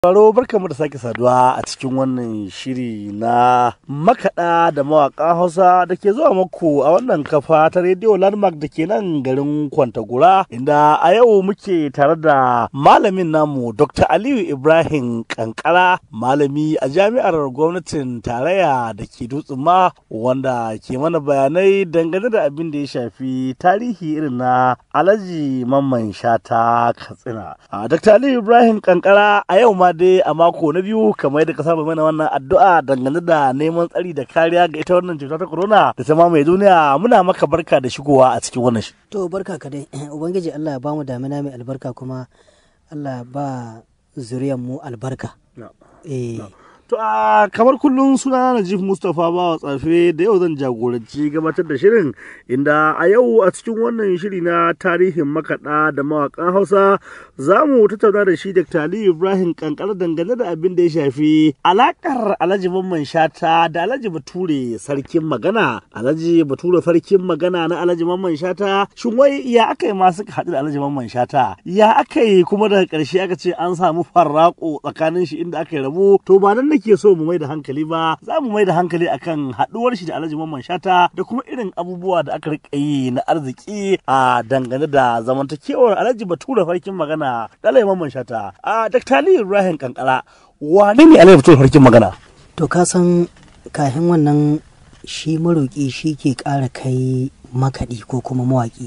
Faro barkamu da sake saduwa a cikin wannan shiri na makaɗa da mawaƙan Hausa da ke zuwa muku a wannan kafa ta rediyo Landmark da ke nan garin Kwantagora, inda a yau muke tare da malamin namu Dr. Aliyu Ibrahim Kankara, malami a jami'ar gwamnatin tarayya da ke Dutsen ma, wanda ke mana bayanai dangane da abin da ya shafi tarihi irin na Alhaji Mamman Shata Katsina. Dr. Aliyu Ibrahim Kankara, a yau ma dai a mako na biyu kamar yadda ka saba mana wannan addu'a dangane da neman tsari da kariya ga ita wannan cuta ta corona da ta mamaye duniya, muna maka barka da shigowa a cikin wannan shi. To barka ka dai, ubangiji Allah ya ba mu damina mai albarka, kuma Allah ba zuriyar mu albarka. To a kamar kullum suna Najib Mustapha Bawa Tsafe, da yau zan jagoranci gabatar da shirin, inda a yau a cikin wannan shiri na tarihin makaɗa da mawaƙan Hausa za mu tattauna da shi Dr. Aliyu Ibrahim Kankara dangane da abin da ya shafi alaƙar Alhaji Mamman Shata da Alhaji Bature Sarkin Magana. Alhaji Bature Sarkin Magana na Alhaji Mamman Shata, shin wai ya aka yi ma suka haɗu da Alhaji Mamman Shata? Ya aka yi kuma daga ƙarshe aka ce an samu farraƙo tsakanin shi inda aka yi rabu? To ba nan ke so mu mai da hankali ba, za mu mai da hankali akan haɗuwar shi da Alhaji Mamman Shata da kuma irin abubuwa da aka rika yi na arziki a dangane da zamantakewar Alhaji Bature Sarkin Magana da Alhaji Mamman Shata. Dr. Aliyu Ibrahim Kankara, wane ne Alhaji Bature Sarkin Magana? To ka san kafin wannan shi maroƙi shi ke ƙara kai makaɗi ko kuma mawaƙi.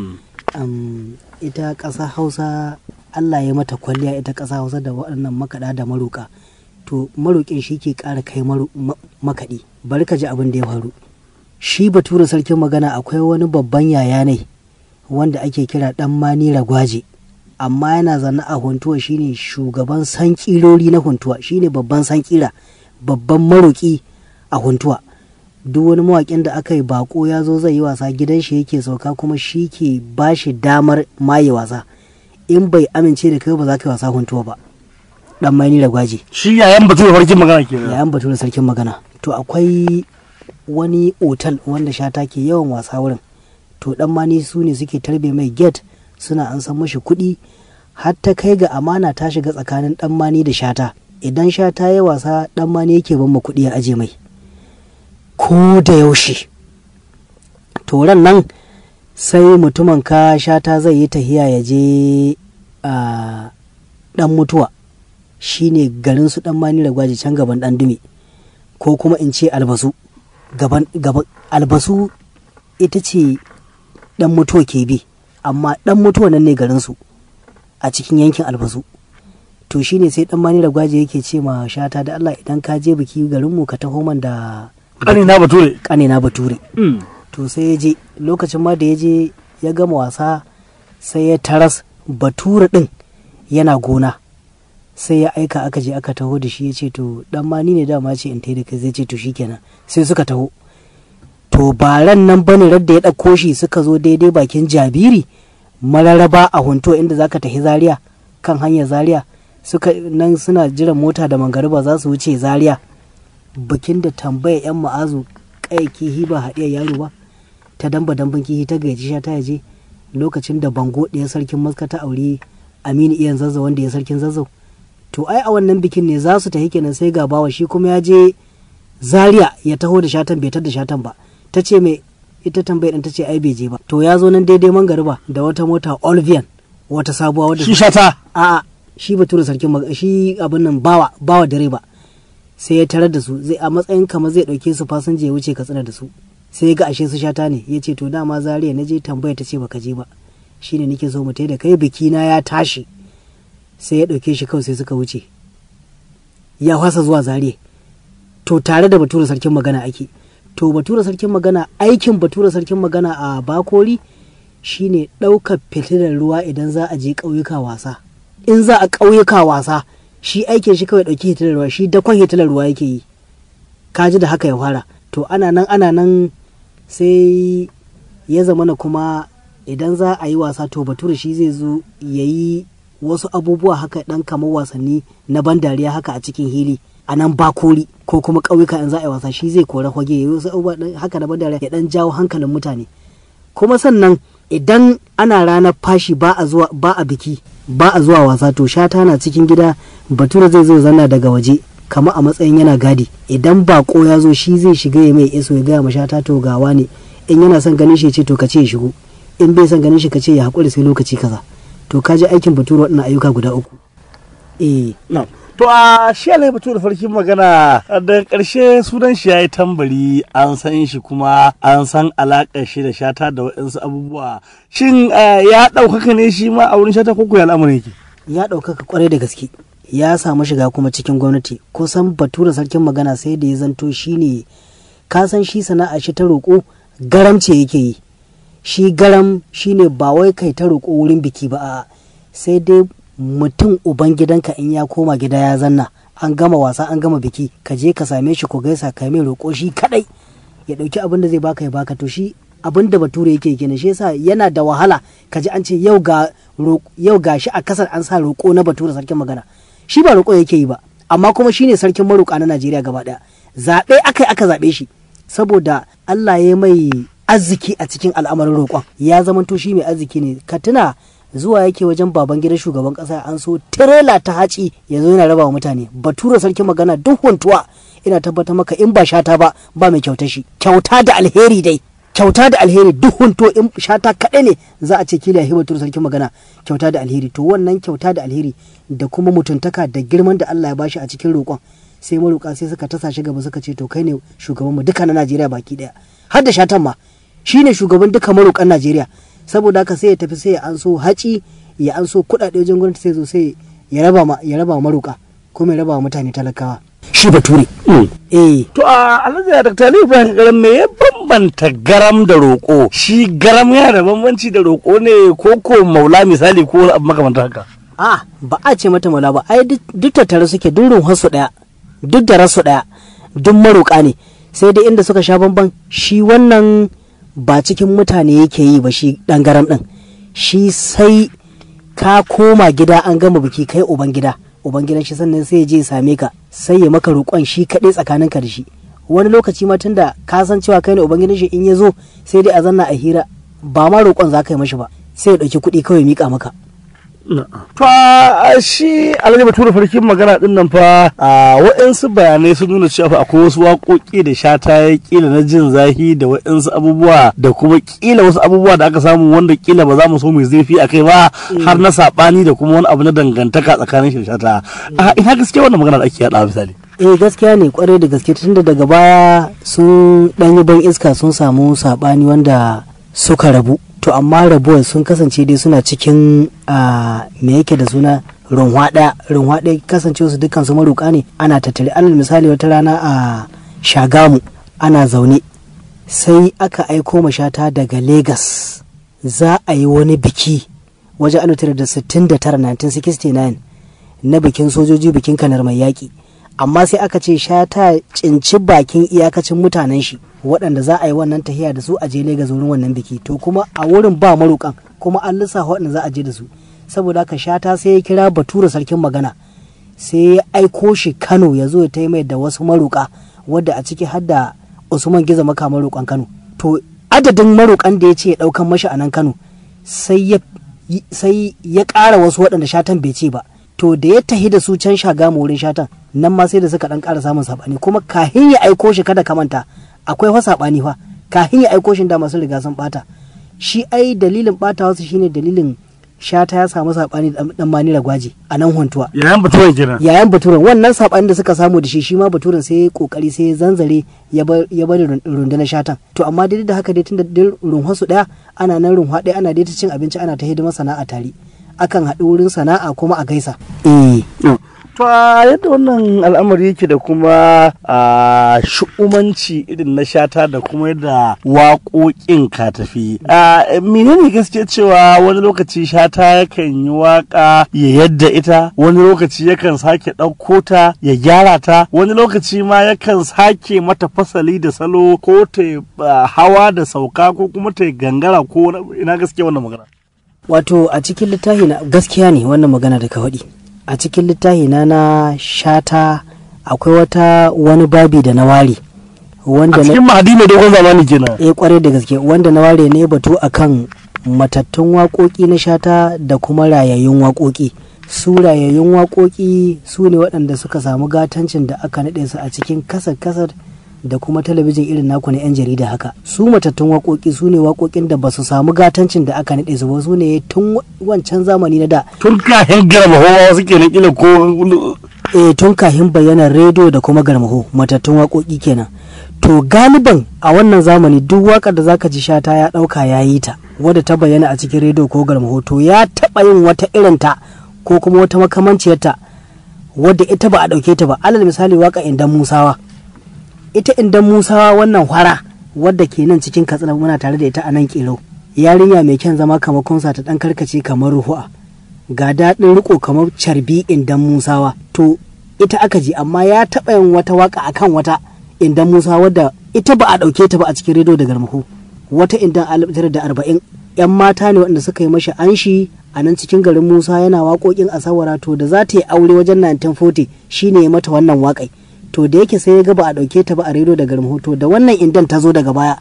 Ita ƙasa Hausa Allah ya mata kwalliya, ita ƙasa Hausa da waɗannan makaɗa da maroƙa. To maroƙin shi ke ƙara kai makaɗi. Bari ka ji abin da ya faru. Shi Bature Sarkin Magana akwai wani babban yaya ne wanda ake kira ɗan Mani Ragwaje, amma yana zanne a Huntuwa, shine shugaban sankirori na Huntuwa, shine babban sankira, babban maroƙi a Huntuwa. Duk wani mawaƙin da aka yi bako ya zo zai yi wasa, gidan shi yake sauka, kuma shi ke ba shi damar maye wasa. In bai amince da kai ba za ka yi wasa Huntuwa ba. Dan Mani Ragwaje. Shi yayan Bature Sarkin Magana kenan. Yayan Bature Sarkin Magana. To akwai wani otal wanda Shata ke yawan wasa wurin. To Dan Mani su ne suke tarbe mai gate, suna an san mashi kuɗi, har ta kai ga amana ta shiga tsakanin Dan Mani da Shata. Idan Shata ya wasa, Dan Mani yake ban ma kuɗi ya aje mai. Ko da yaushe. To ran nan sai mutumin ka Shata zai yi tahiya ya je a Dan Mutuwa. Shi ne garin su Dan Mani Ragwaje, can gaban Dan Dume, ko kuma in ce Albasu. Gaban Albasu ita ce Dan Mutuwa ke bi, amma Dan Mutuwa nan ne garin su a cikin yankin Albasu. To shi ne sai Dan Mani Ragwaje yake ce ma Shata, da Allah idan ka je biki garinmu ka taho man da ƙanina Bature. To sai ya je, lokacin ma da ya je ya gama wasa sai ya taras Bature ɗin yana gona. Sai ya aika aka je aka taho da shi, ya ce to Dan Mani ne dama ce in tai da kai, zai ce to shikenan. Sai suka taho. To ba ran nan bane radda ya ɗauko shi suka zo daidai bakin Jabiri, mararaba a Hunto inda zaka tafi Zaria, kan hanyar Zaria. Suka nan suna jiran mota da mangariba za su wuce Zaria. Bikin da tambaya yan ma'azu kai kihi ba haɗiyar yaro ba, ta damban kihi ta gaji Shata ya je, lokacin da Bango ɗaya sarkin Maska ta aure Aminu Iyan Zazzau wanda ya sarkin Zazzau. To ai a wannan bikin ne za su tafi kenan, sai ga bawa shi kuma ya je Zaria ya taho da Shatan, bai tar da Shatan ba. Ta ce mai ita tambayar ɗin ta ce ai bai je ba. To ya zo nan daidai mangariba da wata mota Olvian, wata sabuwa wadda shi Shata a shi Bature Sarkin Magana, shi abin nan bawa direba. Sai ya tarar da su, zai a matsayin kamar zai ɗauke su fasinja ya wuce Katsina da su. Sai ya ga ashe su Shata ne, ya ce to dama Zaria na je tambaya, ta ce baka je ba, shine nake so mu tai da kai, biki na ya tashi. Sai ya ɗauke shi kawai sai suka wuce, ya fasa zuwa Zaria. To tare da Bature Sarkin Magana ake. To Bature Sarkin Magana, aikin Bature Sarkin Magana a Bakori shine ɗaukar fitilar ruwa idan za a je ƙauyuka wasa. In za a ƙauyuka wasa, shi aikin shi kawai ɗauki fitilar ruwa, shi dakon fitilar ruwa yake yi. Kaji da haka ya fara. To ana nan sai ya zamana kuma idan za a yi wasa, to Bature shi zai zo ya yi wasu abubuwa haka dan kamar wasanni na ban dariya haka a cikin hili a nan Bakori ko kuma ƙauyuka in za a yi wasa, shi zai kora hoge ya yi wasu abubuwa haka na ban dariya ya dan jawo hankalin mutane. Kuma sannan idan ana ranar fashi ba a biki ba a zuwa wasa, to Shata na cikin gida, Bature zai zo zanna daga waje kama a matsayin yana gadi. Idan bako ya zo shi zai shiga ya mai iso ya gaya ma Shata to gawa ne, in yana son ganin shi ce to ka ce ya shigo, in bai son ganin shi ka ce ya haƙuri sai lokaci kaza. To ka ji aikin Bature waɗannan ayyuka guda uku. No. To a shi Alhaji Bature farkin magana da ƙarshe sunan shi yayi tambari, an san shi kuma an san alaƙar shi da Shata da waɗansu abubuwa. Shin ya ɗaukaka ne shi ma a wurin Shata ko ya al'amarin yake? Ya ɗaukaka kwarai da gaske. Ya samu shiga kuma cikin gwamnati. Kusan Bature sarkin magana sai da ya zanto shi ne, ka san shi sana'a shi ta roƙo garam ce yake yi. Shi garam shi ne ba wai kai ta roƙo wurin biki ba, a sai dai mutum uban gidanka in ya koma gida ya zanna, an gama wasa an gama biki, ka je ka same shi ku gaisa ka mai roƙo shi kadai ya ɗauki abin da zai baka ya baka. To shi abin da Bature yake kenan, shi yasa yana da wahala ka ji an ce yau ga shi a kasar an sa roƙo na Bature sarkin magana. Shi ba roƙo yake yi ba, amma kuma shine sarkin maroƙa na Najeriya gaba ɗaya. Zaɓe aka zaɓe shi saboda Allah ya mai arziki a cikin al'amarin roƙon, ya zamanto shi mai arziki ne. Ka tuna zuwa yake wajen baban gidan shugaban kasa an so tirela ta haci ya zo yana raba wa mutane. Bature sarkin magana duk huntuwa ina tabbatar maka in ba Shata ba mai kyauta shi, kyauta da alheri dai, kyauta da alheri duk hunto in Shata kaɗai ne za a ce kila ya Bature sarkin magana kyauta da alheri. To wannan kyauta da alheri da kuma mutuntaka da girman da Allah ya bashi a cikin roƙon, sai maroƙa sai suka tasa shi gaba suka ce to kai ne shugaban mu duka na Najeriya baki daya, har da Shatan ma shine shugaban duka maroƙan Najeriya. Saboda haka sai ya tafi sai ya anso haci, ya anso kuɗaɗe wajen gwamnati, sai zo sai ya raba ma maruka kuma ya raba wa mutane talakawa. Shi Bature. To a Alhaji Dr. Ali Ibrahim Garam, me ya bambanta garam da roƙo? Shi garam yana da bambanci da roƙo ne ko maula misali ko abu makamantar haka? Ba a ce mata maula ba, ai duk tattare suke, duk runhunsu ɗaya, duk da rasu ɗaya, duk maruƙa ne. Sai dai inda suka sha bamban, shi wannan ba cikin mutane yake yi ba, shi dan garam din shi sai ka koma gida an gama biki kai uban gidan shi sannan sai ya je same ka sai ya maka roƙon shi kaɗai tsakaninka da shi. Wani lokaci ma tunda ka san cewa kai ne uban gidan shi, in ya zo sai dai a zanna a hira, ba ma roƙon za ka yi mashi ba, sai ya ɗauki kuɗi kawai miƙa maka. To shi Alhaji Bature farkin magana din nan fa waɗansu bayanai sun nuna cewa akwai wasu waƙoƙi da Shata ya kila na jin zahi da waɗansu abubuwa da kuma kila wasu abubuwa da aka samu wanda kila ba za mu so mu zurfi a kai ba, har na saɓani da kuma wani abu na dangantaka tsakanin shi da Shata. Ina gaskiya wannan magana da ake yaɗa misali? Gaskiya ne kwarai da gaske, tunda daga baya sun ɗan yi ban iska sun samu saɓani wanda suka rabu. To amma rabuwar sun kasance dai suna cikin me yake da suna runwa ɗaya kasance su dukkan su maruƙa ne, ana tattare. Alal misali wata rana a Shagamu ana zaune sai aka aiko ma Shata daga Lagos za a yi wani biki wajen 1969 na bikin sojoji, bikin kanar mai yaƙi, amma sai aka ce Shata cinci bakin iyakacin mutanen shi waɗanda za a yi wannan tahiya da su a je Legas wurin wannan biki. To kuma a wurin ba marukan, kuma an lissafa waɗanda za a je da su. Saboda haka Shata sai ya kira Bature sarkin magana, sai ya aiko shi Kano ya zo ya taimai da wasu maruka, wadda a ciki har da Usman Giza maka marukan Kano. To adadin marukan da ya ce ya ɗaukan mashi a nan Kano sai ya ƙara wasu waɗanda Shatan bai ce ba. To da ya tahi da su can Shagamu wurin Shatan, nan ma sai da suka ɗan ƙara samun saɓani, kuma kahin ya aiko shi kada ka manta akwai fa saɓani fa, kahin ya aiko shi da masu riga sun ɓata shi. Ai dalilin ɓata wasu shine dalilin Shata ya samu saɓani da ɗan Mani Ragwaji a nan Huntuwa, yayan Baturen wannan saɓani da suka samu da shi ma Baturen sai ya kokari sai ya zanzare ya bari rundunar Shatan. To amma dai da haka dai tunda runhon su ɗaya, ana nan runwa ɗaya, ana dai ta cin abinci, ana ta hidimar sana'a tare, akan haɗu wurin sana'a kuma a gaisa. To yadda wannan al'amari yake da kuma shu'umanci irin na Shata da kuma yadda waƙoƙin ka tafi, menene gaske cewa wani lokaci Shata yakan yi waƙa ya yadda ita, wani lokaci yakan sake ɗauko ta ya gyara ta, wani lokaci ma yakan sake mata fasali da salo, ko ta hawa da sauka ko kuma ta gangara, ko ina gaske wannan magana? Wato a cikin littafi na gaskiya ne wannan magana da ka faɗi. A cikin littafi na Shata akwai wani babi da na ware, wanda a cikin mahadi mai dogon zamani kenan. Kwarai da gaske, wanda na ware ne batu akan matattun waƙoƙi na Shata da kuma rayayyun waƙoƙi. Su rayayyun waƙoƙi su ne waɗanda suka samu gatancin da aka naɗe su a cikin kasar da kuma talabijin irin naku na 'yan jarida haka. Su matattun waƙoƙi su ne waƙoƙin da ba su samu gatancin da aka naɗe su ba, su ne tun wancan zamani na da. Tun kahin garmaho suke na kila ko tun kahin bayyana rediyo da kuma garmaho matattun waƙoƙi kenan. To galiban a wannan zamani duk waƙar da zaka ji Shata ya ɗauka ya yi ta wadda ta bayyana a cikin rediyo ko garmaho, to ya taɓa yin wata irin ta ko kuma wata makamanciyarta wadda ita ba a ɗauke ta ba. Alal misali waƙa Indan Musawa, ita Indan Musawa wannan hwara wadda ke nan cikin Katsina muna tare da ita a nan Ƙirau, yarinya mai kyan zama kamar kunsa ta ɗan karkace kamar ruhu'a, ga daɗin riko kamar carbi Indan Musawa. To ita aka ji, amma ya taɓa yin wata waƙa akan wata Indan Musa wadda ita ba a ɗauke ta ba a cikin rediyo da garmaho. Wata Indan 1940 'yan mata ne waɗanda suka yi mashi anshi a nan cikin garin Musa, yana waƙoƙin asawara. To da za ta yi aure wajen 1940 shine ya mata wannan waƙai. To da yake sai ya ga ba a ɗauke ta ba a rediyo da garmaho, to da wannan Indan ta zo daga baya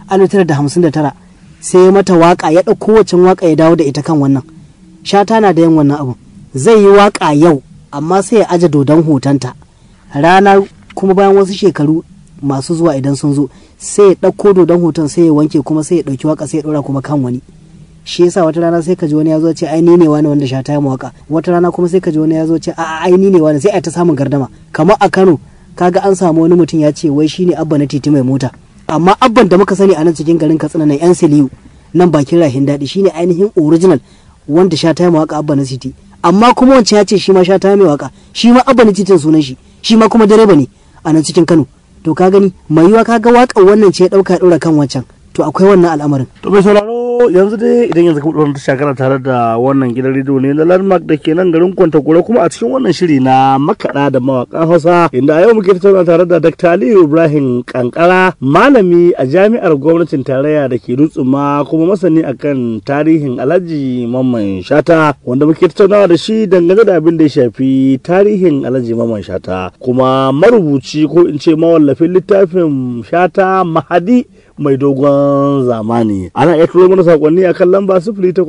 1959 sai ya mata waƙa, ya ɗauko wacin waƙa ya dawo da ita kan wannan. Shata na da yin wannan abu, zai yi waƙa yau amma sai ya aje dodon hotonta, rana kuma bayan wasu shekaru masu zuwa idan sun zo sai ya ɗauko dodon hoton sai ya wanke kuma sai ya ɗauki waka sai ya ɗora kuma kan wani. Shi yasa wata rana sai ka ji wani ya zo ce ai ni ne wani wanda Shata ya mawaka, wata rana kuma sai ka ji wani ya zo ce a ai ni ne wani, sai a ta samun gardama. Kamar a Kano kaga an samu wani mutum ya ce wai shine abba na titi mai mota, amma abban da muka sani a nan cikin garin Katsina nan yan Siliyu nan bakin rahin daɗi shine ainihin original wanda Shata ya mawaka abba na titi. Amma kuma wancan ya ce shi ma Shata ya mai waka, shi ma abba na titin sunan shi ma kuma direba ne a nan cikin Kano. To ka gani mai yiwa kaga waƙar wannan ce ya ɗauka ya ɗora kan wancan, to akwai wannan al'amarin. To mai sauraro yanzu dai idan yanzu ka buɗe ta shakara tare da wannan gidan rediyo ne na Landmark da ke nan garin Kwantagora, kuma a cikin wannan shiri na makaɗa da mawaƙan Hausa, inda a yau muke tattauna tare da Dr. Aliyu Ibrahim Kankara, malami a jami'ar gwamnatin tarayya da ke Dutsuma kuma masani akan tarihin Alhaji Mamman Shata, wanda muke tattaunawa da shi dangane da abin da ya shafi tarihin Alhaji Mamman Shata, kuma marubuci ko in ce mawallafin littafin Shata Mahadi mai dogon zamani. Ana iya turo mana sakonni a kan lamba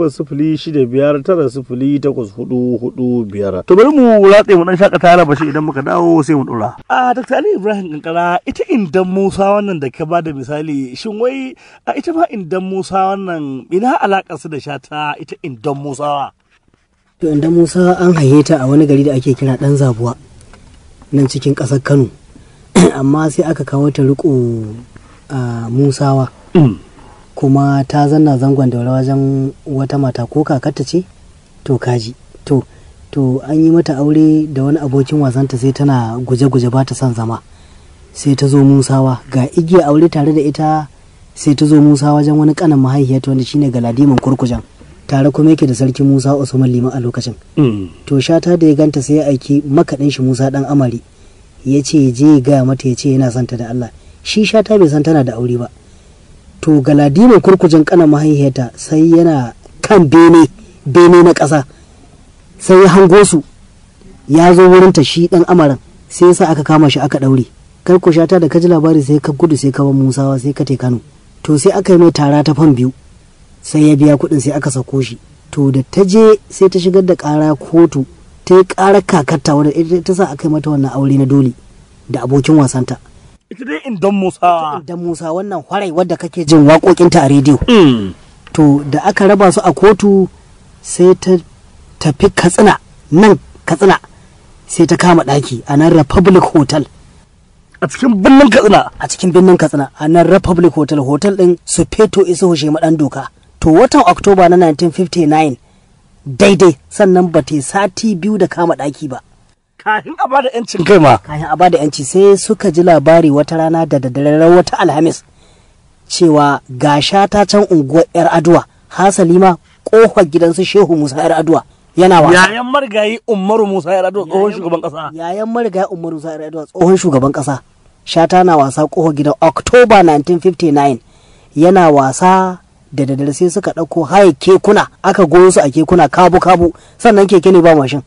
080659084445. To bari mu ratse mu dan shakata bashi idan muka dawo sai mu dora. Dr. Ali Ibrahim Kankara, ita Indan Musa wannan da ka bada misali, shin wai ita ma Indan Musa wannan ina alakar su da Shata ita Indan Musa? To Indan Musa an haye ta a wani gari da ake kira Dan Zabuwa nan cikin ƙasar Kano, amma sai aka kawo ta riko a Musawa, kuma ta zanna zangon daura wajen wata mata ko kakarta ce, to kaji to an yi mata aure da wani abokin wasanta, sai tana guje-guje ba ta son zama, sai ta zo Musawa, ga igiya aure tare da ita, sai ta zo Musa wajen wani kanan mahaifiyarta wanda shine Galadiman Kurkujan, tare kuma yake da sarki Musa Usman Liman a lokacin. To Shata da ya ganta sai ya aiki makaɗin shi Musa dan Amari, ya ce je gaya mata ya ce yana son ta da Allah. Shi Shata bai san tana da aure ba. To Galadiman Kurkujan kanan mahaifiyarta sai yana kan bene na ƙasa, sai ya hango su ya zo wurinta shi dan Amaran, sai yasa aka kama shi aka ɗaure. Kai ko Shata da ka ji labari sai ka gudu sai ka bar Musawa sai ka te Kano. To sai aka yi mai tara ta fan 2, sai ya biya kuɗin sai aka sako shi. To da ta je sai ta shigar da ƙara kotu, ta yi ƙarar kakarta wadda ita ta sa aka yi mata wannan aure na dole da abokin wasanta. Ita dai Indan Musa. Indan Musa wannan hwarai wadda kake jin waƙoƙinta a rediyo. To da aka raba su a kotu sai ta tafi Katsina, nan Katsina, sai ta kama ɗaki a nan Republic Hotel. A cikin birnin Katsina? A cikin birnin Katsina, a nan Republic Hotel, hotel ɗin Sufeto Isuhu Shemaɗan Doka. To watan Oktoba na 1959 daidai, sannan ba ta sati 2 da kama ɗaki ba. Kafin a bada yancin kai ma. Kafin a bada yanci sai suka ji labari wata rana da daddare wata Alhamis cewa ga Shata can unguwar Yar Aduwa, hasali ma kofar gidansu Shehu Musa Yar Aduwa yana wasa. Yayan marigayi Umaru Musa Yar Aduwa tsohon shugaban kasa. Yayan marigayi Umaru Musa Yar Aduwa tsohon shugaban kasa. Shata na wasa kofar gidan Oktoba 1959 yana wasa da daddare sai suka ɗauko haye kekuna, aka goyo su a kekuna kabu sannan keke ne ba mashin.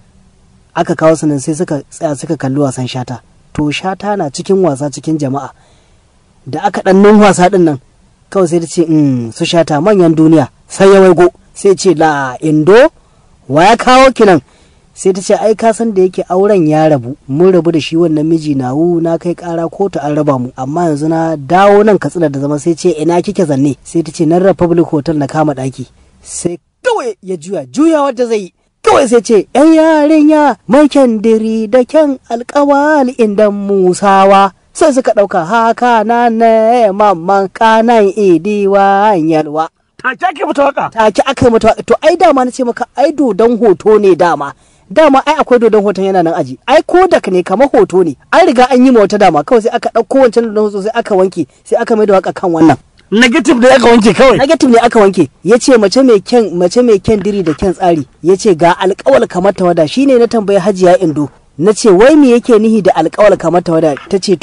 Aka kawo su nan sai suka tsaya suka kalli wasan Shata. To Shata na cikin wasa cikin jama'a, da aka ɗan wasa ɗin nan kawai sai ta ce su Shata manyan duniya sai ya waigo sai ce la Indo wa ya kawo ki nan, sai ta ce ai ka san da yake auren ya rabu, mun rabu da shi wannan miji nawu, na kai kara kotu an raba mu, amma yanzu na dawo nan Katsina da zama. Sai ce ina kike zanne, sai ta ce nan Republic Hotel na kama daki. Sai kawai ya juya wadda zai yi, kawai sai ce yan yarinya mai kyandiri da kyan alkawal inda Musawa, sai suka ɗauka haka na ne mamman kanan idiwa yalwa. take ake mata waka, take aka yi mata waka. To ai dama na ce maka ai dodon hoto ne dama ai akwai dodon hoton yana nan aji, ai kodak ne kamar hoto ne, an riga an yi ma wata dama, kawai sai aka ɗauko wancan dodon hoto sai aka wanke, sai aka mai da waka kan wannan negative ne aka wanke kawai, negative ne aka wanke. Yace mace mai kyan diri da kyan tsari, yace ga alƙawal kamar tawada. Shine na tambayi Hajiya Indo, nace wai me yake nihi da alƙawal kamar tawada?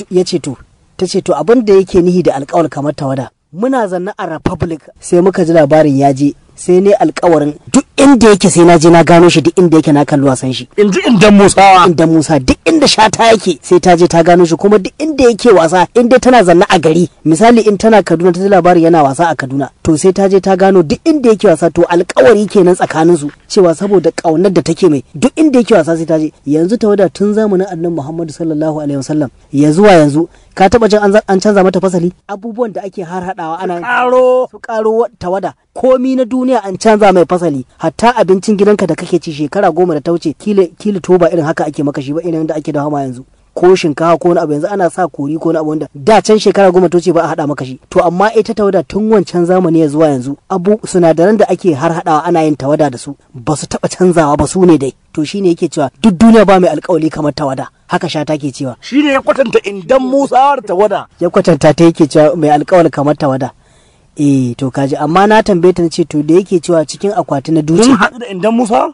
tace to abin da yake nihi da alƙawal kamar tawada, muna zanna a Republic sai muka ji labarin ya je, sai ne alƙawarin duk inda yake sai na je na gano shi, duk inda yake na kallo wasan shi. Inda Musa duk inda Shata yake sai ta je ta gano shi, kuma duk inda yake wasa, inda tana zanna a gari, misali in tana Kaduna ta ji labarin yana wasa a Kaduna, to sai ta je ta gano duk inda yake wasa. To alƙawari kenan tsakanin su cewa saboda ƙaunar da take mai, duk inda yake wasa sai ta je. Yanzu tawada tun zamanin Annabi Muhammadu sallallahu alaihi wasallam ya zuwa yanzu, ka taba jin an canza mata fasali? Abubuwan da ake har hadawa ana su karo tawada, komi na duniya an canza mai fasali, hatta abincin gidanka da kake ci shekara 10 da ta wuce kila to ba irin haka ake maka shi ba, irin da ake da hama yanzu, ko shinkafa ko wani abu yanzu ana sa kori ko wani abu wanda da can shekara 10 ta wuce ba a hada maka shi. To amma ita tawada tun wancan zamani ya zuwa yanzu, sinadaran da ake har hadawa ana yin tawada da su ba su taba canzawa ba, su ne dai. To shine yake cewa duk duniya ba mai alƙawali kamar tawada, haka Shata ke cewa. Shine ya kwatanta indan Musa da tawada, ya kwatanta ta yake cewa mai alƙawali kamar tawada. To kaji, amma na tambaye ta ce to da yake cewa cikin akwati na duci. Kun haɗu da indan Musa?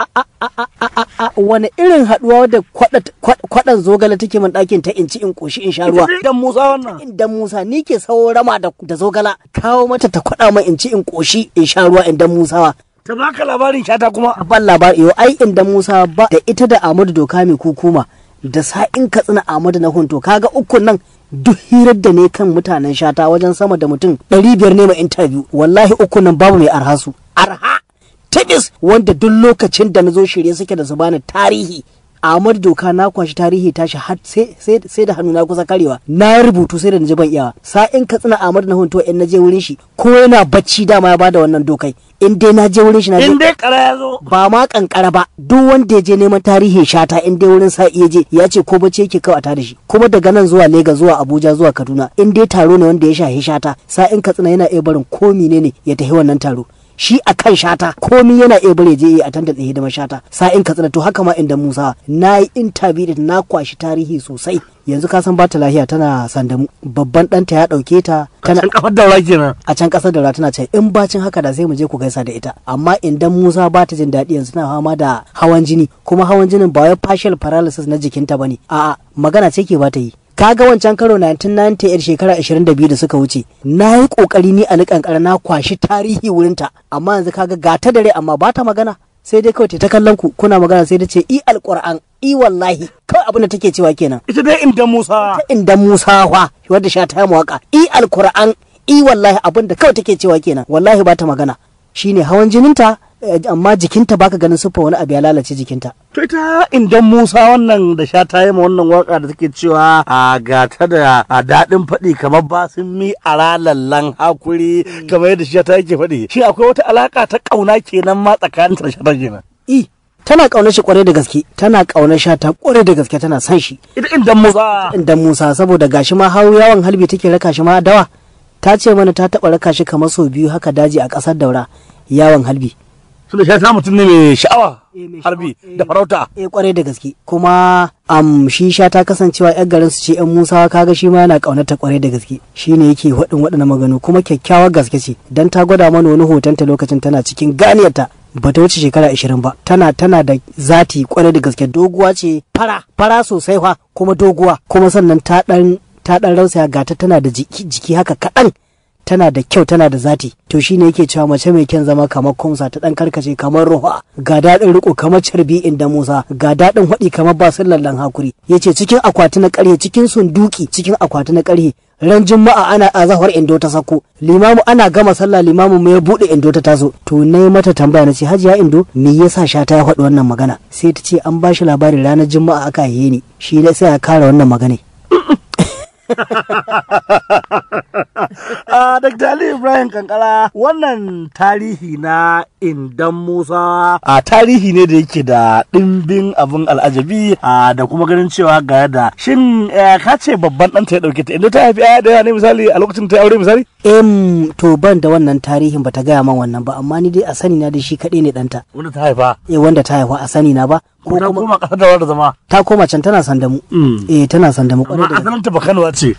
Wani irin haɗuwa da kwaɗan zogale take min ɗakin ta in ci in ƙoshi in sha ruwa. Indan Musa wannan? Indan Musa ni ke saurama da zogala, kawo mata ta kwaɗa min in ci in ƙoshi in sha ruwa indan Musawa. Ta baka labarin Shata kuma? Ban labari yau ai indan Musa ba da ita da Ahmadu Doka mai kukuma da sa'in Katsina Ahmadu na hunto, kaga ukun nan duk hirar da ne kan mutanen Shata wajen sama da mutum 500 ne ma interview, wallahi ukun nan babu mai arha su. Arha tabis wanda duk lokacin da na zo shirye suke da su bani tarihi. Ahmadu Doka na kwashi tarihi tashi har sai da hannu na kusa karewa, na rubutu sai da naji ban iyawa. Sa'in Katsina Ahmadu na hunto in naje wurin shi ko yana bacci dama ya bada wannan dokai, in dai na je wurin shi na in dai kara ya zo ba ma kankara ba, duk wanda ya je neman tarihin Shata in dai wurin sa iya je ya ce ko bacci yake kawai a tada shi. Kuma daga nan zuwa Lagos zuwa Abuja zuwa Kaduna in dai taro ne wanda ya shahi Shata, Sa'in Katsina yana iya barin komi ne ya tafi wannan taro. Shi a kan Shata komi yana iya bare je yi a tantan ɗin hidimar Shata. Sa'in Katsina to haka ma inda Musa na yi interview da na kwashi tarihi sosai. Yanzu ka san bata lahiya tana Sandamu, babban ɗanta ya ɗauke ta tana a can kafar daura kenan, a can ƙasar daura tana can. In bacin haka da sai mu je ku gaisa da ita, amma inda Musa ba ta jin daɗi yanzu na fama da hawan jini, kuma hawan jinin ba wai partial paralysis na jikinta bane, a'a magana ce ke ba ta yi. Kaga wancan karo 1990 shekara 22 da suka wuce, na yi kokari ni a niƙanƙara na kwashi tarihi wurinta, amma yanzu kaga ga ta dare amma ba ta magana, sai dai kawai ta kallon ku kuna magana sai da ce i alƙur'an i wallahi, kawai abin da take cewa kenan. Ita dai indan Musa, ta indan Musa wa wadda Shata ya mawaka i alƙur'an i wallahi, abin da kawai take cewa kenan, wallahi ba ta magana. Shine hawan jininta, amma jikinta baka ganin siffa wani abu ya lalace jikinta. To ita indan Musa wannan da Shata ya ma wannan waka da take cewa a gata da daɗin faɗi kamar basimi a ralallan hakuri kamar yadda Shata yake faɗi, shi akwai wata alaka ta ƙauna kenan ma tsakanin ta da Shata kenan? Tana ƙaunar shi kwarai da gaske, tana ƙaunar Shata kwarai da gaske, tana son shi. Ita indan Musa saboda gashi ma hau yawan halbi take raka shi ma dawa. Ta ce mana ta taɓa raka shi kamar sau 2 haka daji a ƙasar Daura yawon halbi. Tunda Shata mutum ne mai sha'awa harbi da farauta. Kwarai da gaske, kuma shi Shata kasancewa yar garin su ce yan Musawa, kaga shi ma yana ƙaunarta kwarai da gaske, shine yake waɗannan maganu, kuma kyakkyawar gaske ce dan ta gwada mana wani hotonta lokacin tana cikin ganiyarta. Bata wuce shekara 20 ba, tana da zati kwarai da gaske, doguwa ce, fara sosai fa, kuma doguwa, kuma sannan ta dan rausaya gata, tana da jiki haka kaɗan, tana da kyau, tana da zati. To shine yake cewa mace mai kyan zama kamar kumsa, ta dan karkace kamar ruwa, ga daɗin riko kamar carbi inda Musa, ga daɗin haɗi kamar basun lallan hakuri. Yace cikin akwati na ƙarhe, cikin sunduki cikin akwati na ƙarhe, ran juma'a ana azahar indo ta sako limamu ana gama sallah limamu mai bude indo ta taso to nayi mata tambaya na ce hajiya indo me yasa Shata ya faɗi wannan magana sai ta ce an bashi labarin ranar juma'a aka haihe ni shi ne sai ya kare wannan magana. Dr. Ali Ibrahim Kankara, wannan tarihi na Indan Musa tarihi ne da yake da ɗimbin abin al'ajabi da kuma ganin cewa ga yadda shin ka ce babban ɗanta ya ɗauke ta inda ta haifi da yawa ne misali a lokacin ta aure misali? To ban da wannan tarihin bata gaya man wannan ba amma ni dai a sani na da shi kaɗai ne ɗanta. Wanda ta haifa? Wanda ta haifa a sani na ba. Ko ta koma ƙasar da wadda zama? Ta koma can tana Sandamu. Tana Sandamu. Amma asalinta ba Kano ce?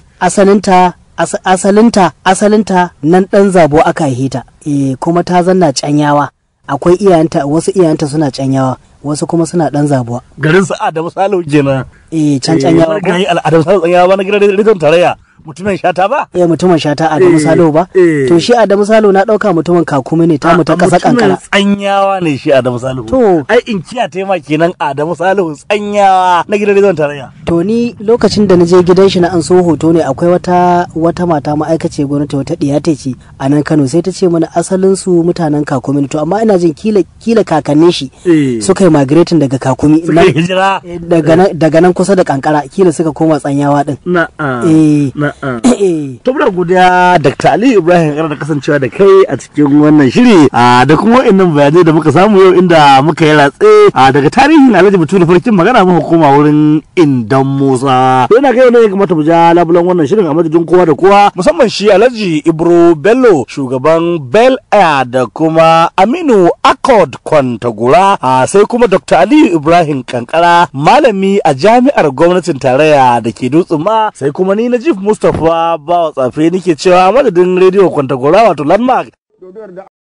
Asalinta nan ɗan Zabo aka haife ta. Kuma ta zanna Canyawa. Akwai iyayenta, wasu iyayenta suna Canyawa, wasu kuma suna ɗan Zabuwa. Garin su Adamu Salihu kenan. Can Canyawa. Garin Adamu Salihu Canyawa na gidan rediyon tarayya. Mutumin Shata ba? Mutumin Shata Adamu Salihu ba? To shi Adamu Salihu na ɗauka mutumin Kakumi ne ta ƙasa kankara. Mutumin Tsanyawa ne shi Adamu Salihu. To. Ai in kiya tema kenan Adamu Salihu Tsanyawa na gidan rediyon tarayya. To ni lokacin da na je gidan shi na an so hoto ne akwai wata mata ma'aikaciyar gwamnati wata ɗiya ta ce a nan Kano sai ta ce mana asalin su mutanen Kakumi to amma ina jin kila kakannin shi suka yi migrating daga Kakumi. Suka yi hijira. Daga nan kusa da kankara kila suka koma Tsanyawa din. To muna godiya Dr. Ali Ibrahim Kankara da kasancewa da kai a cikin wannan shiri da kuma wa'annan bayanai da muka samu yau inda muka yi ratse daga tarihin Alhaji Bature farkin magana muka koma wurin Indan Musa. To ina kai ne ya kamata mu ja labulan wannan shirin a madadin kowa da kowa musamman shi Alhaji Ibro Bello shugaban Bel Air da kuma Aminu Accord Kwantagura sai kuma Dr. Ali Ibrahim Kankara malami a jami'ar gwamnatin tarayya da ke Dutsen ma sai kuma ni Najib Mustapha Bawa Tsafe nake cewa madadin rediyo Kwantagora wato Landmark